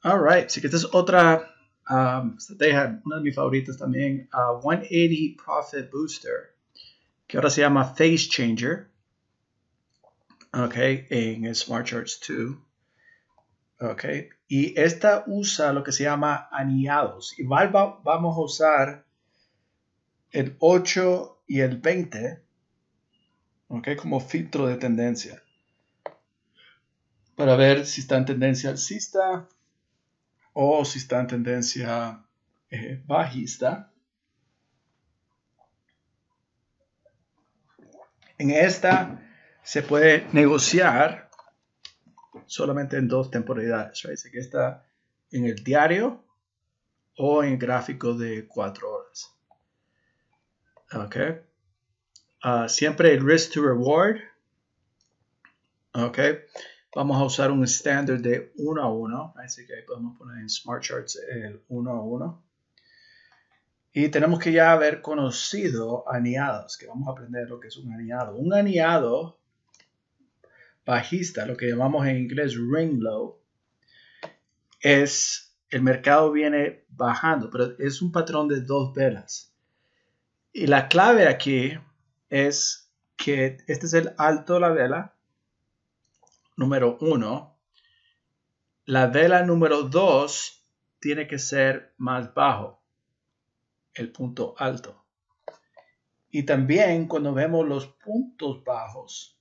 All right, así que esta es otra estrategia, una de mis favoritas también, 180 Profit Booster, que ahora se llama Phase Changer, ok, en Smart Charts 2, ok, y esta usa lo que se llama anillados, igual vamos a usar el 8 y el 20, ok, como filtro de tendencia, para ver si está en tendencia alcista o si está en tendencia bajista. En esta se puede negociar solamente en dos temporalidades, right? Así que está en el diario o en el gráfico de 4 horas. Ok. Siempre el risk to reward. Ok. Vamos a usar un estándar de 1 a 1. Así que ahí podemos poner en Smart Charts el 1 a 1. Y tenemos que ya haber conocido anillados, que vamos a aprender lo que es un anillado. Un anillado bajista, lo que llamamos en inglés ring low, es el mercado viene bajando, pero es un patrón de dos velas. Y la clave aquí es que este es el alto de la vela número 1. La vela número 2 tiene que ser más bajo, el punto alto. Y también cuando vemos los puntos bajos,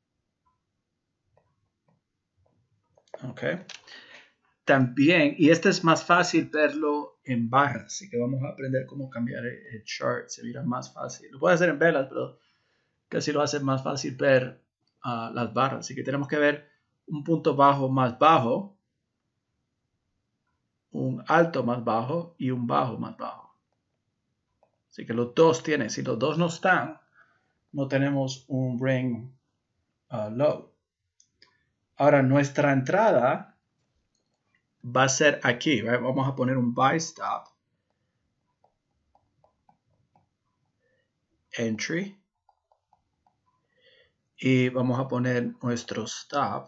ok, también, y este es más fácil verlo en barras, así que vamos a aprender cómo cambiar el chart, se mira más fácil. Lo puede hacer en velas, pero casi lo hace más fácil ver las barras. Así que tenemos que ver un punto bajo más bajo, un alto más bajo y un bajo más bajo. Así que los dos tienen, si los dos no están, no tenemos un ring low. Ahora nuestra entrada va a ser aquí, right? Vamos a poner un buy stop, entry, y vamos a poner nuestro stop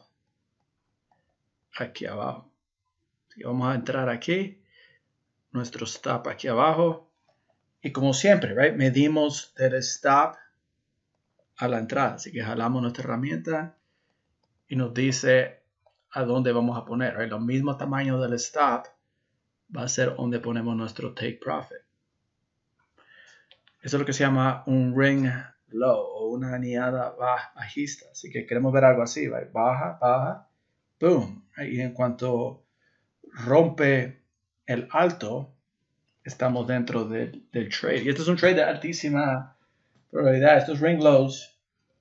aquí abajo. Así que vamos a entrar aquí, nuestro stop aquí abajo, y como siempre, right, medimos del stop a la entrada. Así que jalamos nuestra herramienta y nos dice a dónde vamos a poner, right? Lo mismo tamaño del stop va a ser donde ponemos nuestro take profit. Eso es lo que se llama un ring low o una anillada bajista. Así que queremos ver algo así, right? Baja, baja, boom. Right? Y en cuanto rompe el alto, estamos dentro del trade. Y esto es un trade de altísima probabilidad. Estos ring lows.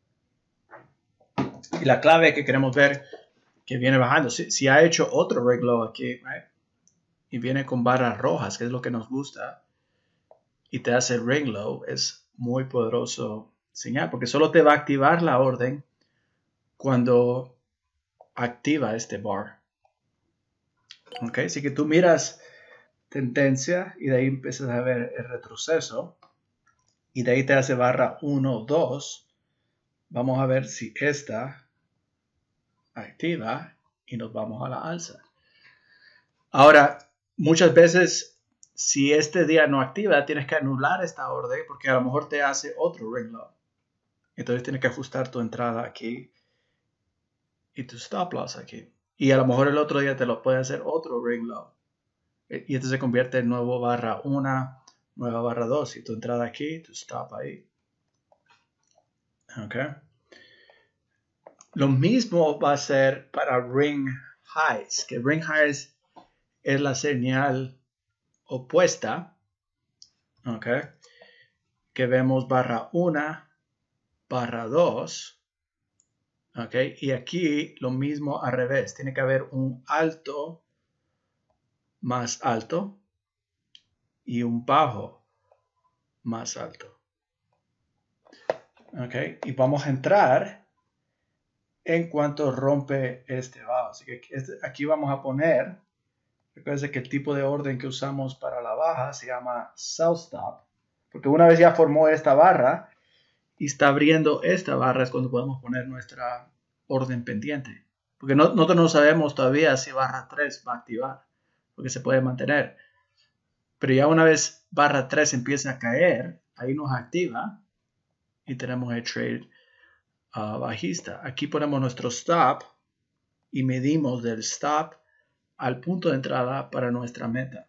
Y la clave que queremos ver que viene bajando. Si ha hecho otro ring low aquí, right? Y viene con barras rojas, que es lo que nos gusta, y te hace ring low, es muy poderoso señal, porque solo te va a activar la orden cuando activa este bar. Ok, así que tú miras tendencia y de ahí empiezas a ver el retroceso y de ahí te hace barra 1, 2. Vamos a ver si esta activa y nos vamos a la alza. Ahora, muchas veces si este día no activa, tienes que anular esta orden porque a lo mejor te hace otro ring low. Entonces tienes que ajustar tu entrada aquí y tu stop loss aquí. Y a lo mejor el otro día te lo puede hacer otro ring low. Y este se convierte en nuevo barra 1, nueva barra 2. Y tu entrada aquí, tu stop ahí. Ok. Lo mismo va a ser para ring highs. Que ring highs es la señal opuesta. Ok. Que vemos barra 1, barra 2. Ok. Y aquí lo mismo al revés. Tiene que haber un alto más alto y un bajo más alto. Ok, y vamos a entrar en cuanto rompe este bajo. Así que aquí vamos a poner, recuerden que el tipo de orden que usamos para la baja se llama sell stop, porque una vez ya formó esta barra y está abriendo esta barra es cuando podemos poner nuestra orden pendiente, porque nosotros no sabemos todavía si barra 3 va a activar. porque se puede mantener. Pero ya una vez barra 3 empieza a caer, ahí nos activa y tenemos el trade bajista. Aquí ponemos nuestro stop y medimos del stop al punto de entrada para nuestra meta.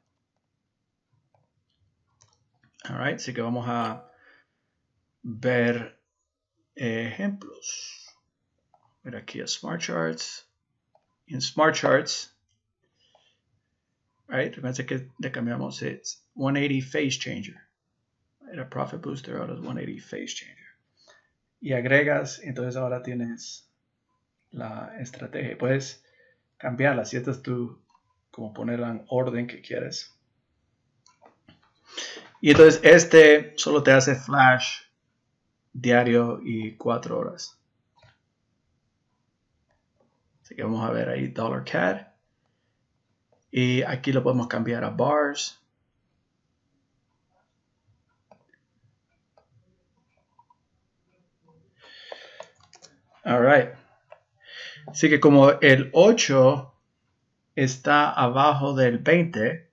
Alright, así que vamos a ver ejemplos. Ver aquí a Smart Charts. En Smart Charts, right, recuerden que le cambiamos es 180 Phase Changer. Era Profit Booster, ahora es 180 Phase Changer. Y agregas, entonces ahora tienes la estrategia. Puedes cambiarla, si esta es tu, como ponerla en orden que quieres. Y entonces este solo te hace flash diario y 4 horas. Así que vamos a ver ahí $CAD. Y aquí lo podemos cambiar a bars. Alright. Así que como el 8 está abajo del 20.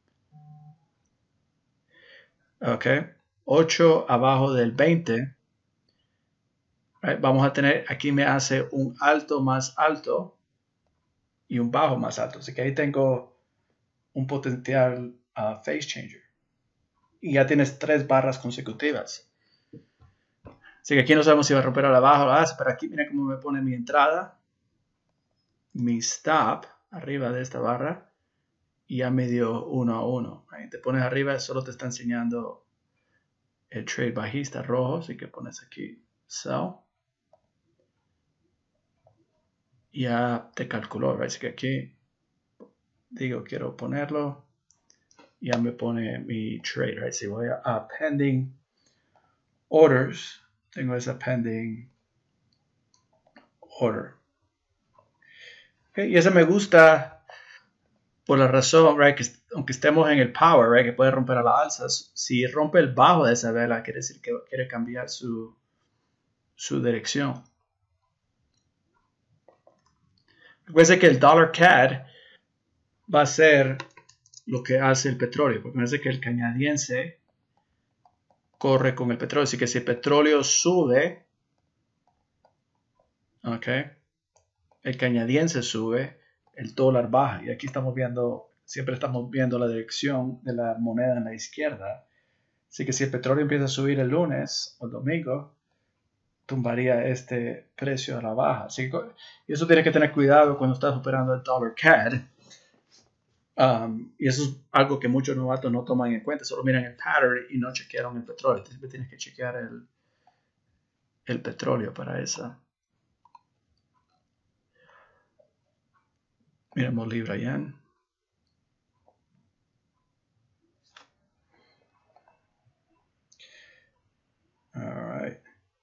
Ok. 8 abajo del 20. Right, vamos a tener, aquí me hace un alto más alto y un bajo más alto. Así que ahí tengo un potencial phase changer. Y ya tienes 3 barras consecutivas. Así que aquí no sabemos si va a romper a la baja o a la alza, pero aquí mira cómo me pone mi entrada, mi stop arriba de esta barra y ya me dio 1 a 1. Ahí te pones arriba, solo te está enseñando el trade bajista rojo, así que pones aquí sell. Ya te calculó, right? Así que aquí digo quiero ponerlo, ya me pone mi trade, right? Si voy a pending orders, tengo esa pending order. Okay, y esa me gusta por la razón, right, que aunque estemos en el power, right, que puede romper a la alza, si rompe el bajo de esa vela, quiere decir que quiere cambiar su dirección. Recuerden que el $CAD va a ser lo que hace el petróleo, porque parece que el canadiense corre con el petróleo, así que si el petróleo sube, ok, el canadiense sube, el dólar baja, y aquí estamos viendo, siempre estamos viendo la dirección de la moneda en la izquierda, así que si el petróleo empieza a subir el lunes o el domingo, tumbaría este precio a la baja. Así que, y eso tienes que tener cuidado cuando estás operando el $CAD. Y eso es algo que muchos novatos no toman en cuenta. Solo miran el pattern y no chequearon el petróleo. Siempre tienes que chequear el petróleo para esa. Miremos Libra Yen. Alright.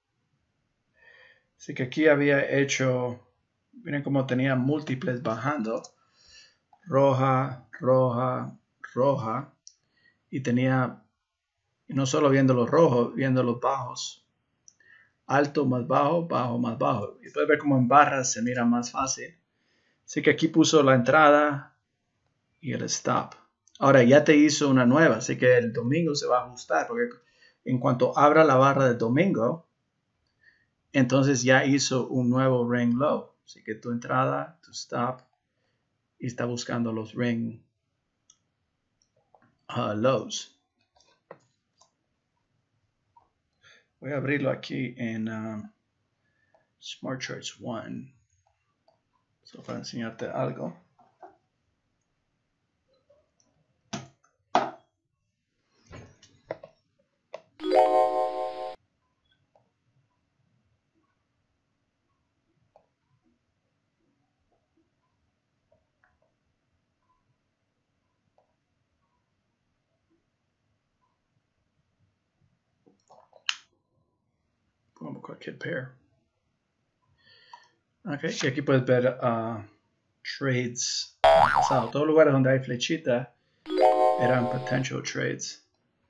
Así que aquí había hecho, miren cómo tenía múltiples bajando. Roja, roja, roja. Y tenía, no solo viendo los rojos, viendo los bajos. Alto más bajo, bajo más bajo. Y puedes ver cómo en barras se mira más fácil. Así que aquí puso la entrada y el stop. Ahora ya te hizo una nueva, así que el domingo se va a ajustar, porque en cuanto abra la barra del domingo, entonces ya hizo un nuevo ring low. Así que tu entrada, tu stop, y está buscando los ring lows. Voy a abrirlo aquí en Smart Charts 1. Solo para enseñarte algo. Pongamos cualquier pair. Ok, y aquí puedes ver trades pasado. Todos los lugares donde hay flechita eran potential trades.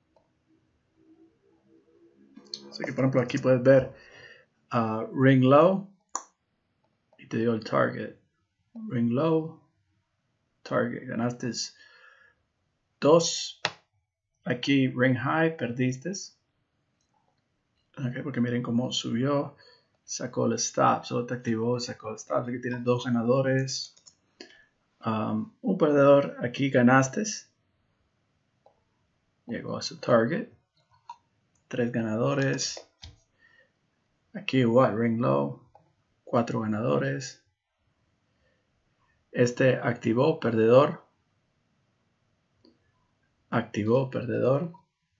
Así que por ejemplo aquí puedes ver ring low y te dio el target. Ring low, target. Ganaste 2. Aquí ring high, perdiste. Okay, porque miren cómo subió, sacó el stop, solo te activó, sacó el stop. Aquí tienes 2 ganadores, un perdedor. Aquí ganaste, llegó a su target. 3 ganadores. Aquí igual, ring low, 4 ganadores. Este activó, perdedor. Activó, perdedor.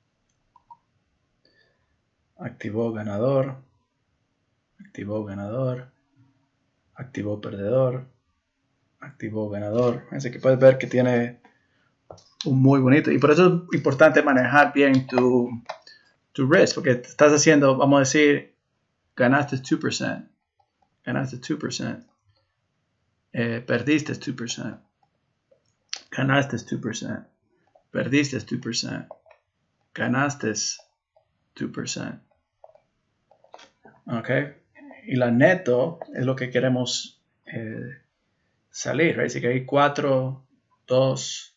Activó, ganador. Activó, ganador. Activó, perdedor. Activó, ganador. Así que puedes ver que tiene un muy bonito. Y por eso es importante manejar bien tu risk. Porque te estás haciendo, vamos a decir, ganaste 2%. Ganaste 2%. Perdiste 2%. Ganaste 2%. Perdiste 2%. Ganaste 2%. Ok. Y la neto es lo que queremos salir. Right? Así que hay 4, 2,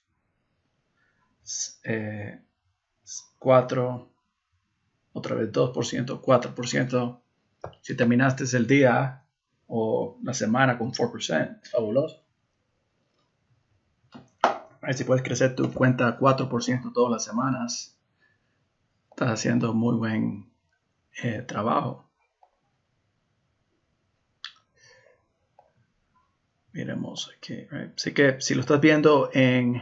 4, otra vez 2%, 4%. Si terminaste el día o la semana con 4%, es fabuloso. Right? Si puedes crecer tu cuenta 4% todas las semanas, estás haciendo muy buen trabajo. Miremos aquí. Right? Así que si lo estás viendo en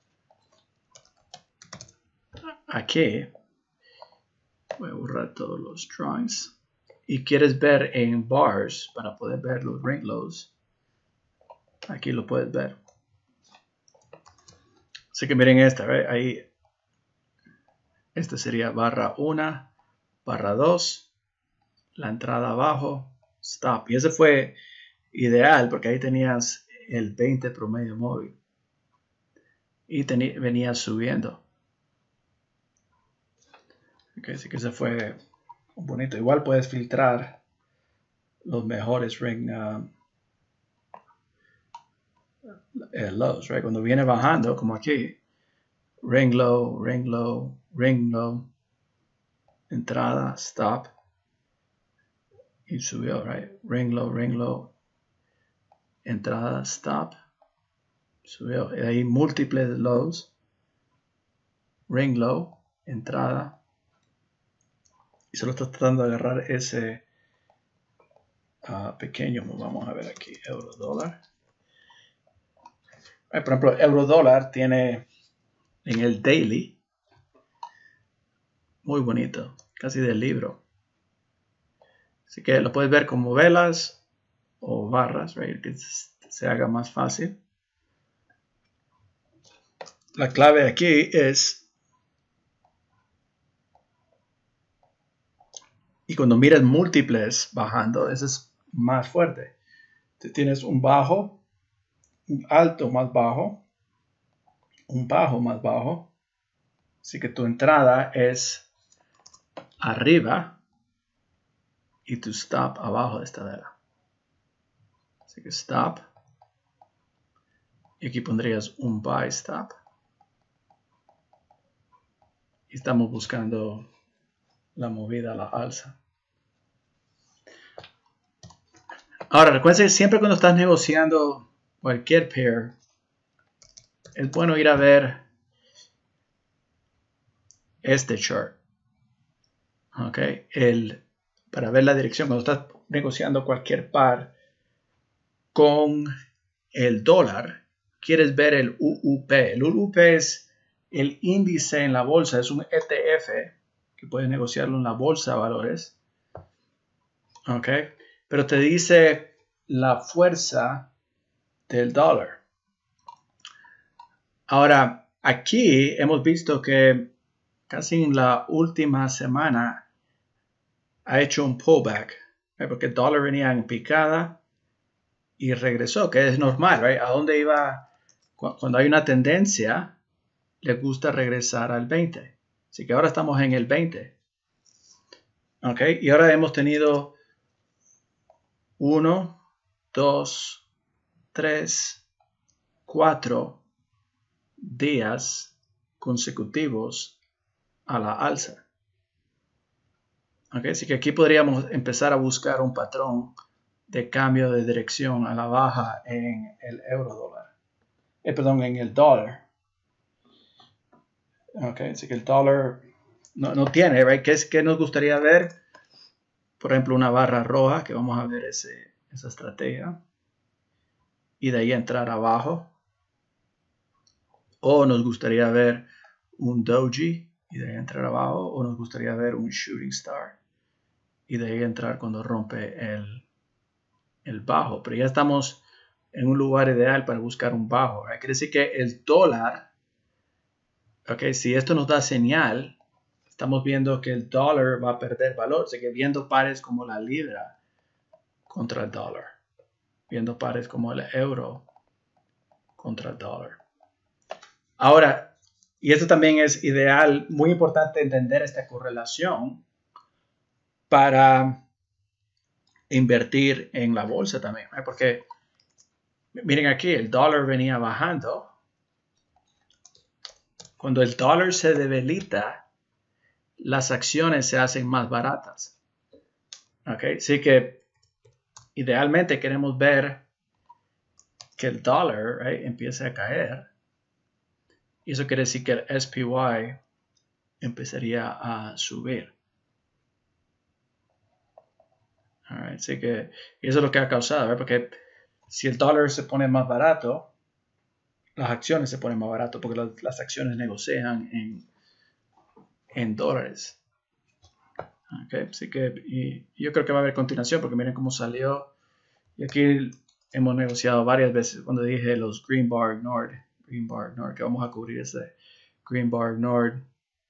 aquí, voy a borrar todos los drawings. Y quieres ver en bars para poder ver los ring lows, aquí lo puedes ver. Así que miren esta, right? Ahí, esta sería barra 1, barra 2, la entrada abajo, stop. Y ese fue ideal porque ahí tenías el 20 promedio móvil y venía subiendo. Okay, así que ese fue bonito. Igual puedes filtrar los mejores ring lows, right? Cuando viene bajando, como aquí, ring low, ring low, ring low, entrada, stop, y subió, right? Ring low, entrada, stop, subió. Y ahí múltiples lows, ring low, entrada, y solo estás tratando de agarrar ese pequeño. Vamos a ver aquí, euro dólar. Por ejemplo, euro dólar tiene en el daily, muy bonito, casi del libro. Así que lo puedes ver como velas o barras, right? Que se haga más fácil. La clave aquí es, y cuando miras múltiples bajando, eso es más fuerte. Tú tienes un bajo, un alto más bajo, un bajo más bajo. Así que tu entrada es arriba y tu stop abajo de esta vela. Así que stop. Y aquí pondrías un buy stop. Y estamos buscando la movida a la alza. Ahora, recuerden, siempre cuando estás negociando cualquier pair, es bueno ir a ver este chart. Ok, para ver la dirección. Cuando estás negociando cualquier par con el dólar, quieres ver el UUP. El UUP es el índice en la bolsa, es un ETF que puedes negociarlo en la bolsa de valores. Ok, pero te dice la fuerza del dólar. Ahora, aquí hemos visto que casi en la última semana ha hecho un pullback, ¿right? Porque el dólar venía en picada y regresó, que es normal, ¿right? ¿A dónde iba? Cuando hay una tendencia, le gusta regresar al 20. Así que ahora estamos en el 20. ¿Ok? Y ahora hemos tenido 1, 2, 3, 4 días consecutivos a la alza. Okay, así que aquí podríamos empezar a buscar un patrón de cambio de dirección a la baja en el euro dólar. Perdón, en el dólar. Okay, así que el dólar no tiene, right? ¿Qué nos gustaría ver? Por ejemplo, una barra roja, que vamos a ver esa estrategia. Y de ahí entrar abajo. O nos gustaría ver un doji y de ahí entrar abajo. O nos gustaría ver un shooting star y de ahí entrar cuando rompe el bajo. Pero ya estamos en un lugar ideal para buscar un bajo. Quiere decir que el dólar, okay, si esto nos da señal, estamos viendo que el dólar va a perder valor. Así que viendo pares como la libra contra el dólar. Viendo pares como el euro contra el dólar. Ahora, y esto también es ideal, muy importante entender esta correlación para invertir en la bolsa también, ¿eh? Porque miren aquí, el dólar venía bajando. Cuando el dólar se debilita, las acciones se hacen más baratas. ¿Okay? Así que idealmente queremos ver que el dólar, right, empiece a caer. Y eso quiere decir que el SPY empezaría a subir. Alright, así que eso es lo que ha causado, ¿verdad? Porque si el dólar se pone más barato, las acciones se ponen más barato porque las acciones negocian en dólares. Okay, así que yo creo que va a haber continuación porque miren cómo salió. Y aquí hemos negociado varias veces cuando dije los Green Bar Nord, que vamos a cubrir ese Green Bar Nord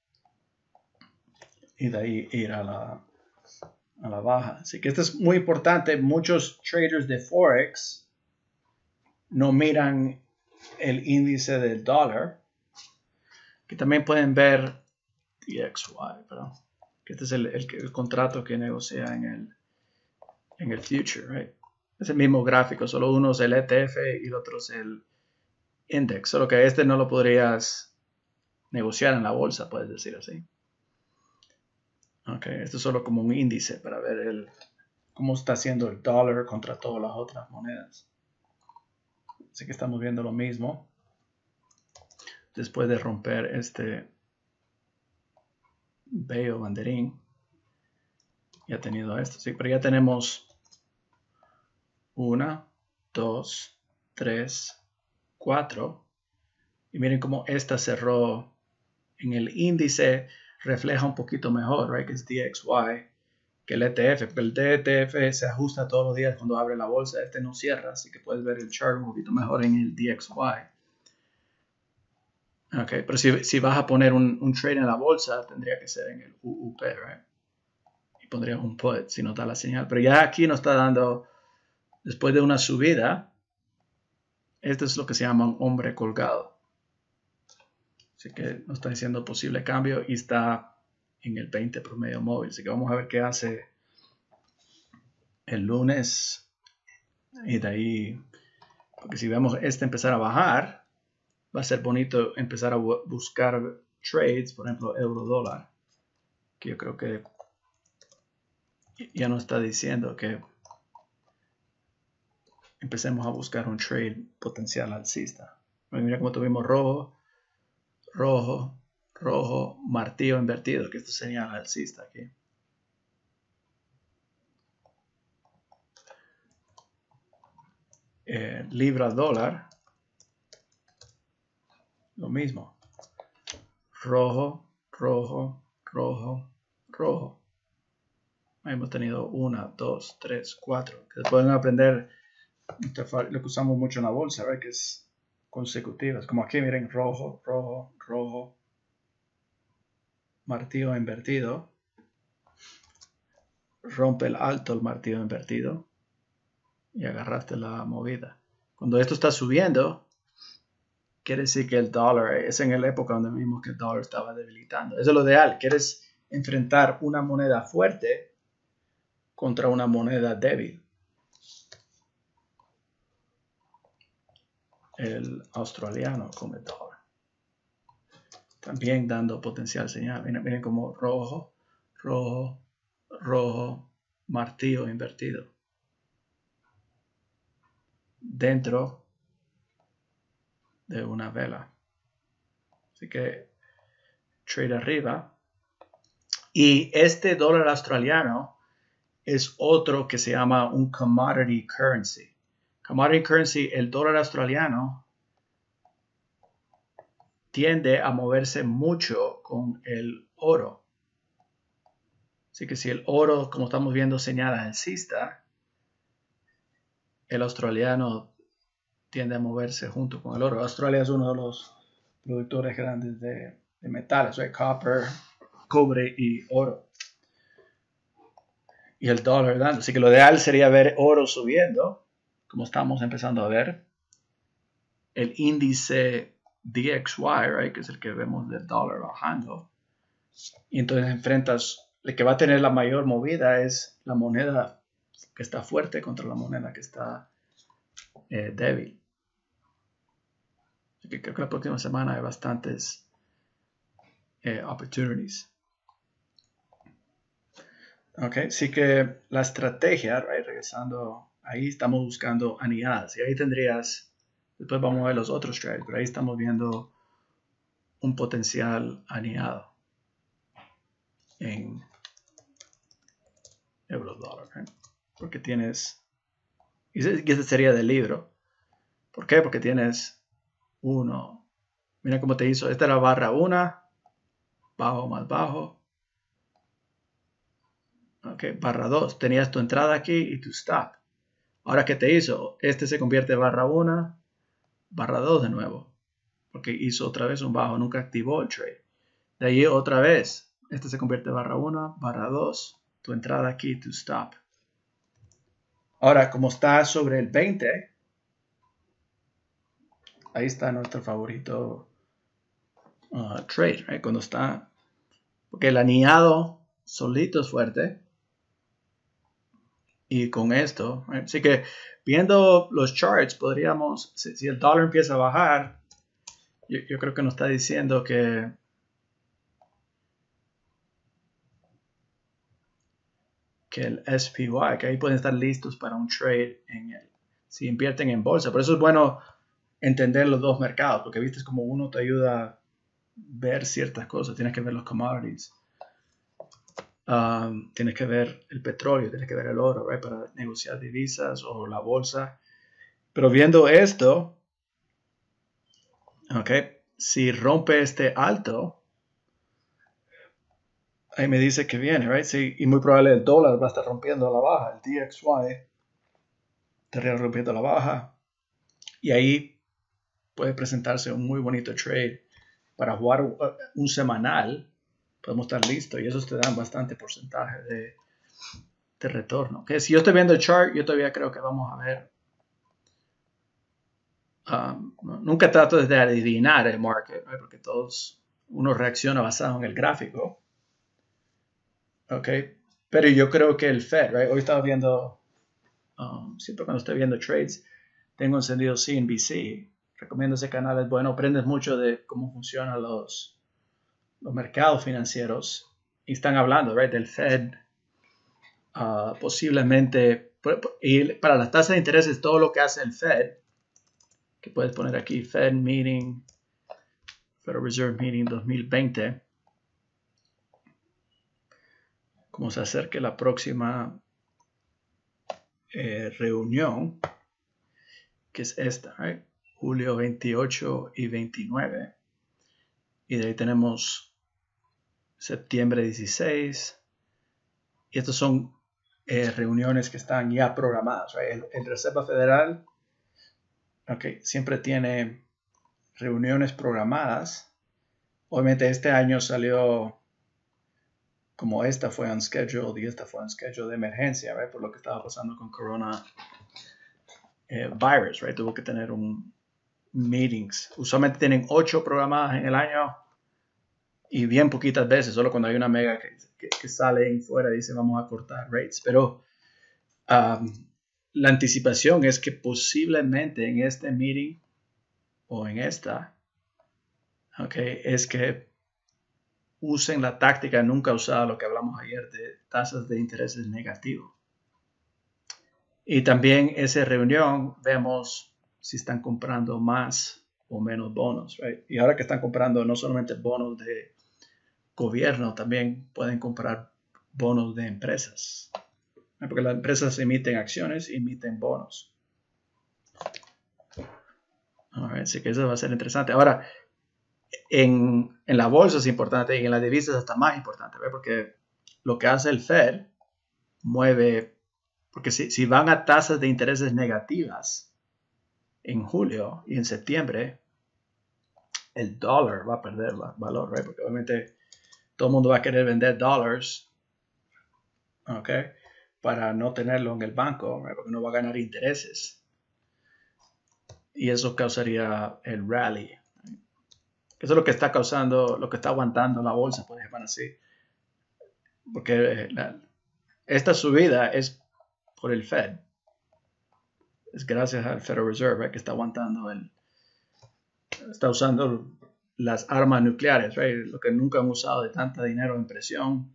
y de ahí ir a la baja. Así que esto es muy importante. Muchos traders de Forex no miran el índice del dólar, que también pueden ver DXY, perdón, que este es el contrato que negocia en el future, right? Es el mismo gráfico, solo uno es el ETF y el otro es el index, solo que este no lo podrías negociar en la bolsa, puedes decir así. Ok, esto es solo como un índice para ver cómo está haciendo el dólar contra todas las otras monedas. Así que estamos viendo lo mismo. Después de romper este bello banderín, ya ha tenido esto, sí, pero ya tenemos 1, 2, 3, 4. Y miren cómo esta cerró en el índice, refleja un poquito mejor, right? Que es DXY, que el ETF. Pero el ETF se ajusta todos los días cuando abre la bolsa. Este no cierra, así que puedes ver el chart un poquito mejor en el DXY. Okay, pero si vas a poner un trade en la bolsa, tendría que ser en el UUP, right? Y pondrías un put si no da la señal. Pero ya aquí nos está dando, después de una subida, esto es lo que se llama un hombre colgado. Así que nos está diciendo posible cambio y está en el 20 promedio móvil. Así que vamos a ver qué hace el lunes. Y de ahí, porque si vemos este empezar a bajar, va a ser bonito empezar a buscar trades, por ejemplo, euro dólar, que yo creo que ya nos está diciendo que empecemos a buscar un trade potencial alcista. Mira cómo tuvimos rojo, rojo, rojo, martillo invertido, que esto sería alcista aquí. Libra dólar, lo mismo. Rojo, rojo, rojo, rojo. Hemos tenido 1, 2, 3, 4. Que pueden aprender lo que usamos mucho en la bolsa, ¿verdad? Que es consecutivas. Como aquí, miren, rojo, rojo, rojo. Martillo invertido. Rompe el alto el martillo invertido. Y agarraste la movida. Cuando esto está subiendo, quiere decir que el dólar, es en la época donde vimos que el dólar estaba debilitando. Eso es lo ideal. Quieres enfrentar una moneda fuerte contra una moneda débil. El australiano come dólar. también dando potencial señal. Miren como rojo, rojo, rojo, martillo invertido. Dentro de una vela. Así que trade arriba. Y este dólar australiano es otro que se llama un commodity currency. Commodity currency, el dólar australiano tiende a moverse mucho con el oro. Así que si el oro, como estamos viendo, señala alcista, el australiano tiende a moverse junto con el oro. Australia es uno de los productores grandes de metales, right? Copper, cobre y oro. Y el dólar dando. Así que lo ideal sería ver oro subiendo, como estamos empezando a ver. El índice DXY, right, que es el que vemos del dólar bajando. Y entonces enfrentas, el que va a tener la mayor movida es la moneda que está fuerte contra la moneda que está débil. Así que creo que la próxima semana hay bastantes opportunities. Ok, así que la estrategia, right, regresando, ahí estamos buscando anidadas. Y ahí tendrías, después vamos a ver los otros trades, pero ahí estamos viendo un potencial anidado en euro dólar, right? Porque tienes, y ese sería del libro. ¿Por qué? Porque tienes uno. Mira cómo te hizo. Esta era barra 1, bajo más bajo. Ok, barra 2. Tenías tu entrada aquí y tu stop. Ahora, ¿qué te hizo? Este se convierte en barra 1, barra 2 de nuevo. Porque hizo otra vez un bajo, nunca activó el trade. De ahí otra vez. Este se convierte en barra 1, barra 2. Tu entrada aquí, tu stop. Ahora, como está sobre el 20, ahí está nuestro favorito trade, right? Cuando está, porque el aniado solito es fuerte. Y con esto, right? Así que viendo los charts, podríamos, si el dólar empieza a bajar, yo creo que nos está diciendo que el SPY, que ahí pueden estar listos para un trade si invierten en bolsa. Por eso es bueno entender los dos mercados, porque viste como uno te ayuda a ver ciertas cosas. Tienes que ver los commodities, tienes que ver el petróleo, tienes que ver el oro, right, para negociar divisas o la bolsa. Pero viendo esto, ok, si rompe este alto, ahí me dice que viene, right? Sí, y muy probable el dólar va a estar rompiendo a la baja, el DXY estaría rompiendo a la baja. Y ahí puede presentarse un muy bonito trade para jugar un semanal. Podemos estar listos y esos te dan bastante porcentaje de retorno. Okay, si yo estoy viendo el chart, yo todavía creo que vamos a ver. Nunca trato de adivinar el market, right? Porque uno reacciona basado en el gráfico. Okay, pero yo creo que el Fed, right? Hoy estaba viendo, siempre cuando estoy viendo trades, tengo encendido CNBC. Recomiendo ese canal, es bueno, aprendes mucho de cómo funcionan los mercados financieros. Y están hablando, right, del Fed. Posiblemente, y para las tasas de interés es todo lo que hace el Fed, que puedes poner aquí, Fed Meeting, Federal Reserve Meeting 2020. Como se acerque la próxima reunión, que es esta, right? Julio 28 y 29. Y de ahí tenemos septiembre 16. Y estas son reuniones que están ya programadas, right? El Reserva Federal, okay, siempre tiene reuniones programadas. Obviamente este año salió como esta fue unscheduled y esta fue unscheduled de emergencia, right? Por lo que estaba pasando con coronavirus, right? Tuvo que tener meetings. Usualmente tienen 8 programadas en el año y bien poquitas veces, solo cuando hay una mega que sale en fuera y dice vamos a cortar rates. Pero la anticipación es que posiblemente en este meeting o en esta, okay, es que usen la táctica nunca usada, lo que hablamos ayer, de tasas de intereses negativos. Y también esa reunión vemos si están comprando más o menos bonos, right? Y ahora que están comprando no solamente bonos de gobierno, también pueden comprar bonos de empresas, porque las empresas emiten acciones y emiten bonos. Así que eso va a ser interesante. Ahora, en la bolsa es importante y en las divisas hasta más importante, ¿verdad? Porque lo que hace el Fed mueve, porque si van a tasas de intereses negativas en julio y en septiembre, el dólar va a perder valor, ¿right? Porque obviamente todo el mundo va a querer vender dólares, ¿ok? Para no tenerlo en el banco, ¿right? Porque no va a ganar intereses. Y eso causaría el rally. Eso es lo que está causando, lo que está aguantando la bolsa, por ejemplo, así. Porque esta subida es por el Fed. Es gracias al Federal Reserve, ¿right? Que está aguantando está usando las armas nucleares, ¿right? Lo que nunca han usado de tanta dinero en presión.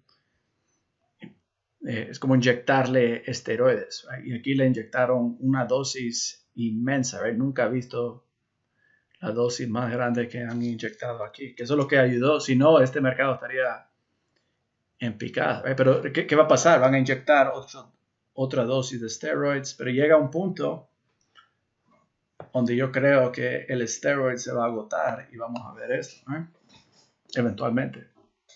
Es como inyectarle esteroides, ¿right? Y aquí le inyectaron una dosis inmensa, ¿right? Nunca he visto la dosis más grande que han inyectado aquí, que eso es lo que ayudó. Si no, este mercado estaría en picada, ¿right? Pero ¿qué va a pasar? Van a inyectar otra dosis de steroids, pero llega un punto donde yo creo que el steroid se va a agotar y vamos a ver esto, ¿eh? Eventualmente.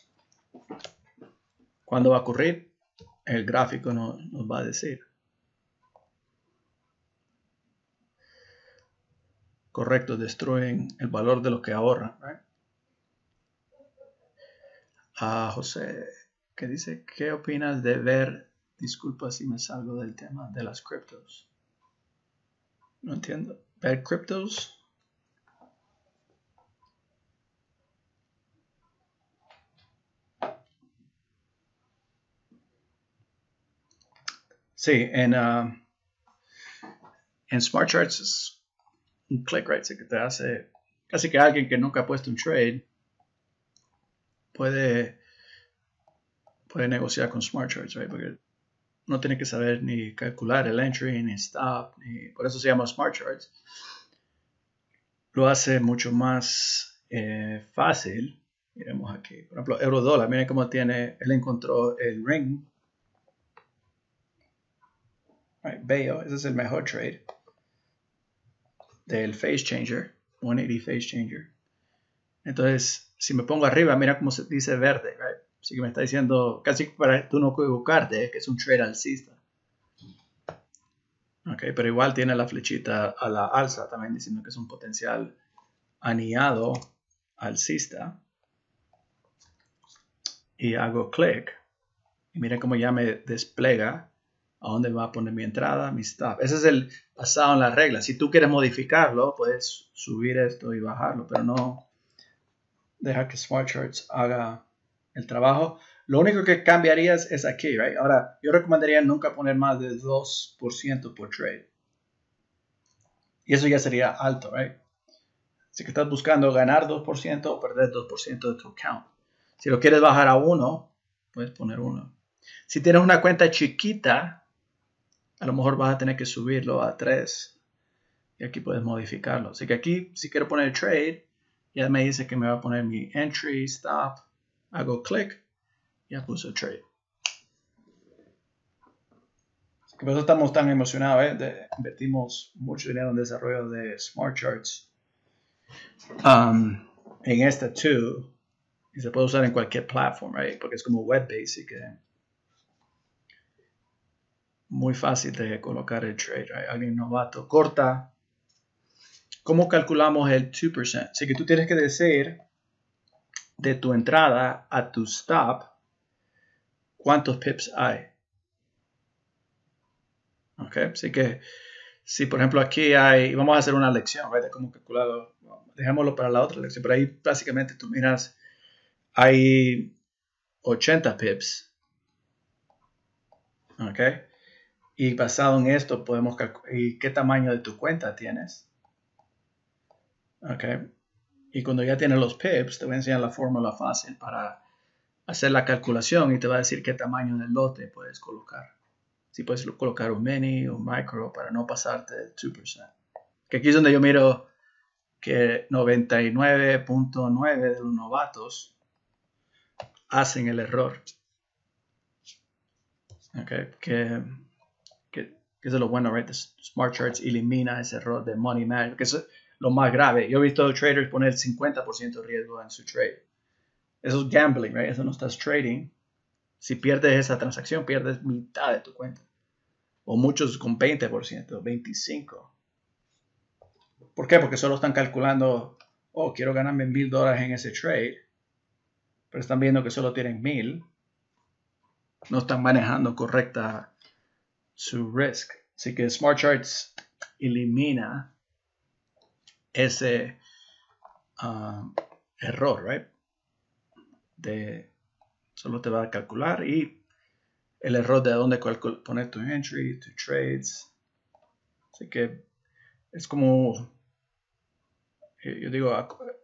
¿Cuándo va a ocurrir? El gráfico nos va a decir. Correcto, destruyen el valor de lo que ahorran, ¿right? José, ¿qué dice? ¿Qué opinas de ver? Disculpa si me salgo del tema de las criptos. No entiendo. ¿Ver criptos? Sí, en Smart Charts es un click, right? Así que te hace, casi que alguien que nunca ha puesto un trade puede negociar con Smart Charts, right? Porque no tiene que saber ni calcular el entry, ni stop, por eso se llama Smart Charts. Lo hace mucho más fácil. Miremos aquí, por ejemplo, euro dólar, miren cómo tiene, él encontró el ring. Right, veo, ese es el mejor trade del Phase Changer, 180 Phase Changer. Entonces, si me pongo arriba, mira cómo se dice verde, right? Así que me está diciendo, casi para tú no equivocarte, que es un trade alcista. Ok, pero igual tiene la flechita a la alza, también diciendo que es un potencial anillado alcista. Y hago clic. Y miren cómo ya me despliega a dónde va a poner mi entrada, mi stop. Ese es el basado en las reglas. Si tú quieres modificarlo, puedes subir esto y bajarlo, pero no deja que Smart Charts haga el trabajo. Lo único que cambiarías es aquí, right? Ahora, yo recomendaría nunca poner más de 2% por trade. Y eso ya sería alto, right? Así que estás buscando ganar 2% o perder 2% de tu account. Si lo quieres bajar a 1, puedes poner 1. Si tienes una cuenta chiquita, a lo mejor vas a tener que subirlo a 3. Y aquí puedes modificarlo. Así que aquí, si quiero poner trade, ya me dice que me va a poner mi entry, stop. Hago clic, ya puso trade. Por eso estamos tan emocionados, invertimos mucho dinero en desarrollo de Smart Charts. En esta tool, y se puede usar en cualquier plataforma, right? Porque es como web basic. Muy fácil de colocar el trade, right? Alguien novato corta. ¿Cómo calculamos el 2%? Así que tú tienes que decir de tu entrada a tu stop cuántos pips hay. Ok, así que si por ejemplo aquí hay, vamos a hacer una lección, ¿right? De cómo calcularlo. Dejémoslo para la otra lección, pero ahí básicamente tú miras, hay 80 pips. Ok, y basado en esto podemos calcular, ¿y qué tamaño de tu cuenta tienes? Ok, y cuando ya tienes los pips, te voy a enseñar la fórmula fácil para hacer la calculación y te va a decir qué tamaño de lote puedes colocar. Si puedes colocar un mini o un micro para no pasarte del 2%. Que aquí es donde yo miro que 99.9 de los novatos hacen el error. Okay. Que es lo bueno, right? Smart Charts elimina ese error de money management, que es lo más grave. Yo he visto traders poner 50% de riesgo en su trade. Eso es gambling, right? Eso no estás trading. Si pierdes esa transacción, pierdes mitad de tu cuenta. O muchos con 20%, 25%. ¿Por qué? Porque solo están calculando, oh, quiero ganarme $1,000 en ese trade, pero están viendo que solo tienen 1,000. No están manejando correcta su risk. Así que Smart Charts elimina ese error, right? Solo te va a calcular y el error de dónde poner tu entry, tu trades. Así que es como, yo digo,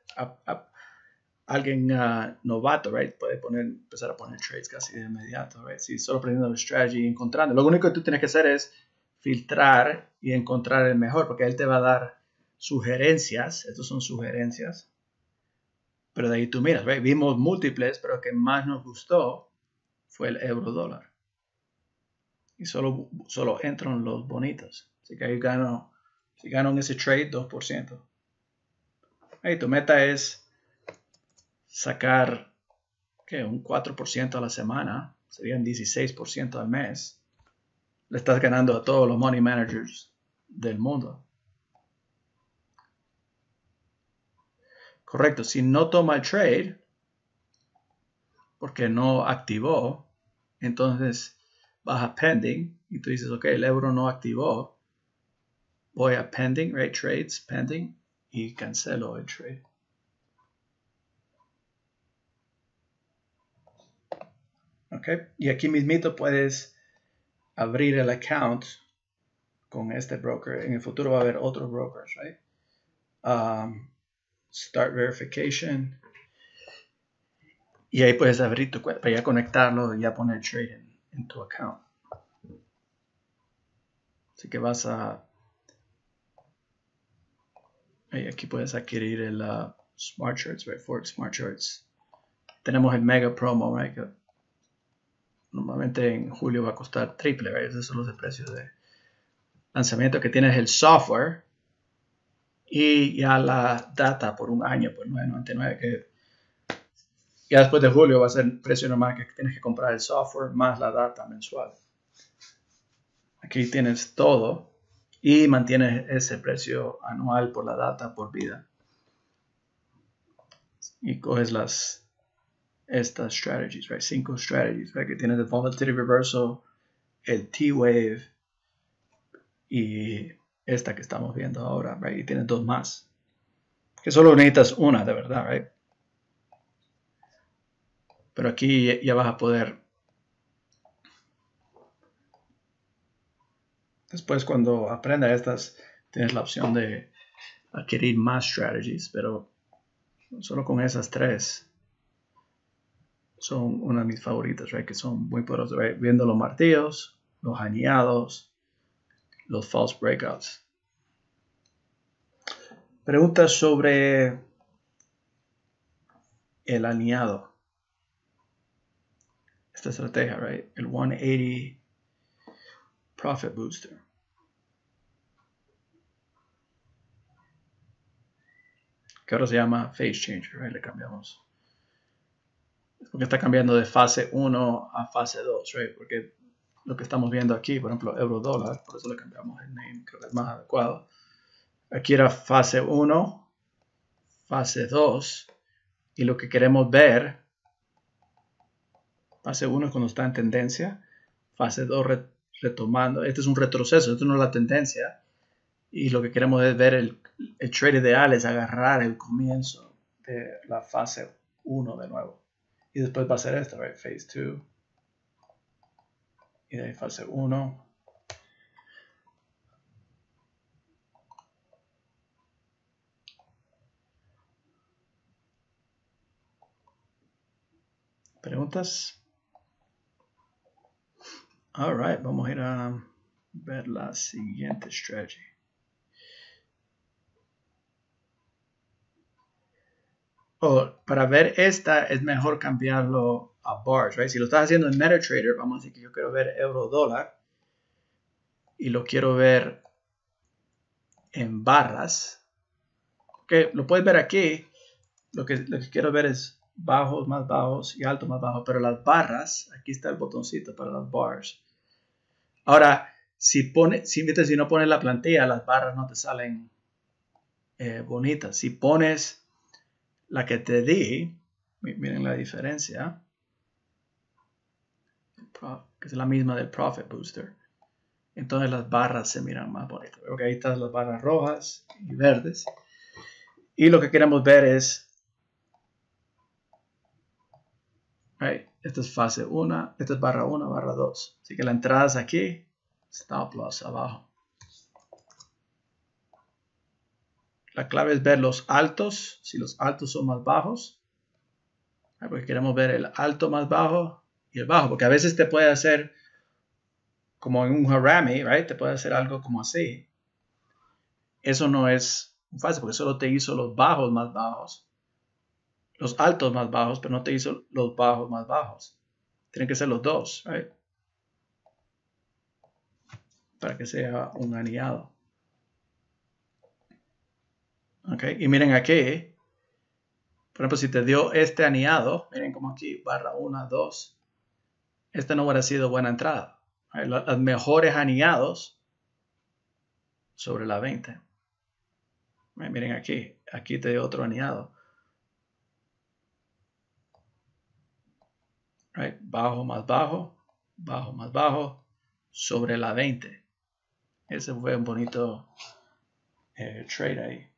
alguien novato, right, puede empezar a poner trades casi de inmediato, right? Si solo aprendiendo el strategy y encontrando. Lo único que tú tienes que hacer es filtrar y encontrar el mejor, porque él te va a dar sugerencias. Estos son sugerencias. Pero de ahí tú miras, right? Vimos múltiples, pero el que más nos gustó fue el euro dólar. Y solo entran los bonitos. Así que ahí si gano en ese trade, 2%. Ahí tu meta es sacar un 4% a la semana. Serían 16% al mes. Le estás ganando a todos los money managers del mundo. Correcto. Si no toma el trade, porque no activó, entonces vas a pending y tú dices, ok, el euro no activó. Voy a pending, right? Trades, pending, y cancelo el trade. Ok. Y aquí mismito puedes abrir el account con este broker. En el futuro va a haber otros brokers, right? Start verification. Y ahí puedes abrir tu cuenta para ya conectarlo y ya poner trade en tu account. Así que vas a... Aquí puedes adquirir el Smart Charts, right? Forex Smart Charts. Tenemos el mega promo, right? Que normalmente en julio va a costar triple, right? Esos son los precios de lanzamiento, que tienes el software y ya la data por un año, por $9.99, que ya después de julio va a ser precio normal, que tienes que comprar el software más la data mensual. Aquí tienes todo y mantienes ese precio anual por la data por vida. Y coges estas strategies, right? 5 strategies, right? Que tienes el volatility reversal, el T-wave y esta que estamos viendo ahora, right? Y tienes 2 más. Que solo necesitas una, de verdad, right? Pero aquí ya vas a poder. Después, cuando aprendas estas, tienes la opción de adquirir más strategies, pero solo con esas 3 son una de mis favoritas, right? Que son muy poderosas, right? Viendo los martillos, los anillados, los false breakouts. Preguntas sobre el anillado. Esta estrategia, right? El 180 Profit Booster. Que ahora se llama Phase Changer, right? Le cambiamos. Porque está cambiando de fase 1 a fase 2, right? Porque lo que estamos viendo aquí, por ejemplo, euro dólar, por eso le cambiamos el name, creo que es más adecuado. Aquí era fase 1, fase 2, y lo que queremos ver, fase 1 es cuando está en tendencia, fase 2 retomando, este es un retroceso, esto no es la tendencia, y lo que queremos es ver el trade ideal, es agarrar el comienzo de la fase 1 de nuevo. Y después va a ser esto, right? Phase 2. Y de ahí fase 1. ¿Preguntas? Alright, vamos a ir a ver la siguiente strategy. Para ver esta es mejor cambiarlo a bars, right? Si lo estás haciendo en MetaTrader, vamos a decir que yo quiero ver euro dólar y lo quiero ver en barras. Que lo puedes ver aquí. Lo que quiero ver es bajos más bajos y altos más bajos, pero las barras, aquí está el botoncito para las bars. Ahora, si no pones la plantilla, las barras no te salen bonitas. Si pones la que te di, miren la diferencia, que es la misma del Profit Booster. Entonces las barras se miran más bonitas. Ok, ahí están las barras rojas y verdes. Y lo que queremos ver es, esta es fase 1, esta es barra 1, barra 2. Así que la entrada es aquí, stop loss abajo. La clave es ver los altos, si los altos son más bajos. Porque queremos ver el alto más bajo y el bajo, porque a veces te puede hacer como en un Harami, right? Te puede hacer algo como así. Eso no es fácil porque solo te hizo los bajos más bajos, los altos más bajos, pero no te hizo los bajos más bajos. Tienen que ser los dos, right? Para que sea un anillado. Ok, y miren aquí, por ejemplo, si te dio este anillado, miren como aquí, barra 1, 2, este no hubiera sido buena entrada. Los mejores anillados sobre la 20. Miren aquí te dio otro anillado. Bajo más bajo, bajo más bajo, sobre la 20. Ese fue un bonito trade ahí.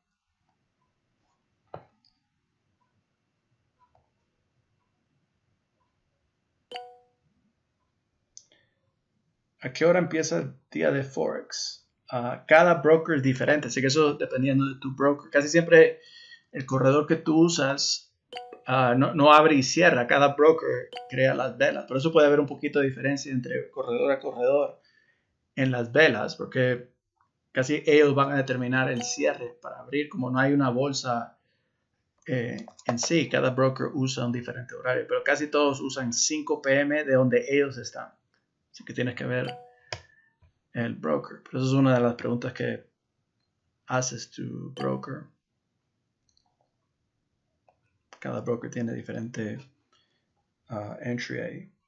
¿A qué hora empieza el día de Forex? Cada broker es diferente, así que eso dependiendo de tu broker. Casi siempre el corredor que tú usas no abre y cierra. Cada broker crea las velas. Por eso puede haber un poquito de diferencia entre corredor a corredor en las velas, porque casi ellos van a determinar el cierre para abrir. Como no hay una bolsa en sí, cada broker usa un diferente horario, pero casi todos usan 5 p.m. de donde ellos están. Así que tienes que ver el broker. Pero eso es una de las preguntas que haces tu broker. Cada broker tiene diferente entry ahí.